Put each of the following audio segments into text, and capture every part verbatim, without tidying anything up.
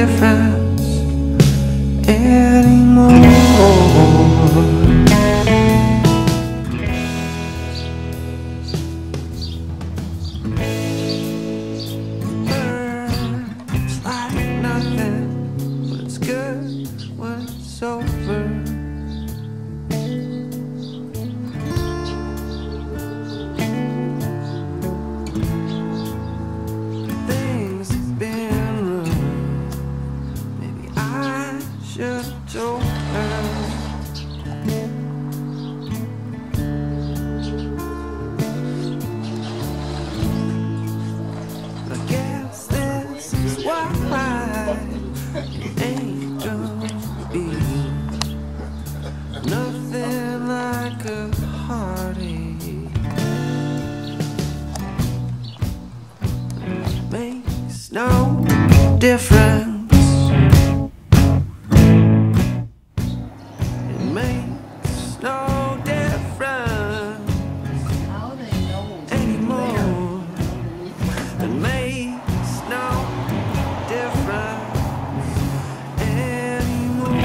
difference anymore. It's like nothing, but it's good when it's over. Things have been ruined. Maybe I should have told her. I guess this is why it ain't gonna be nothing like a heartache. It makes no difference. It makes no difference anymore. It makes no difference anymore.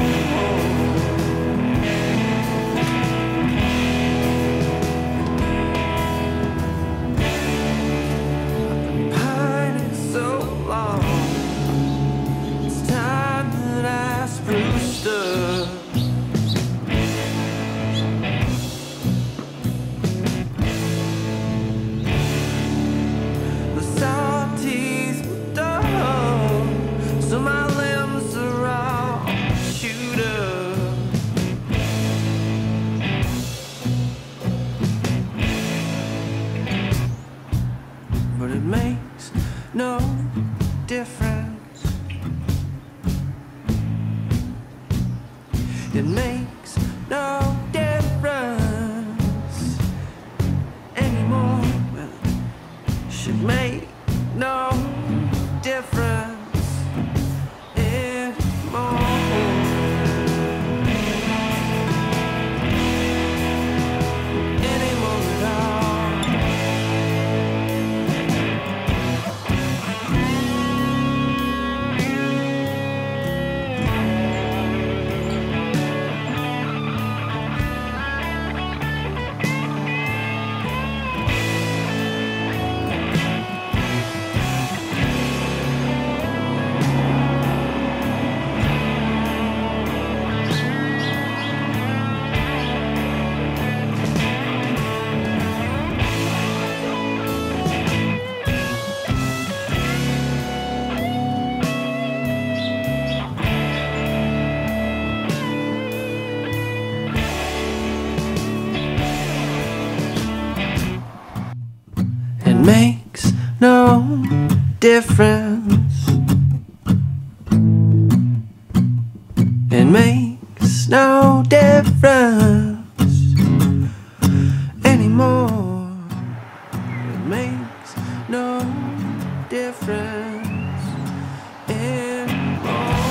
I've been pining so long. It's time that I spruced up. The salties were done, so my limbs are all chewed up. But it makes no difference. It makes no difference anymore. Well, it should make no difference anymore. Anymore at all. It makes no difference. It makes no difference anymore. It makes no difference anymore.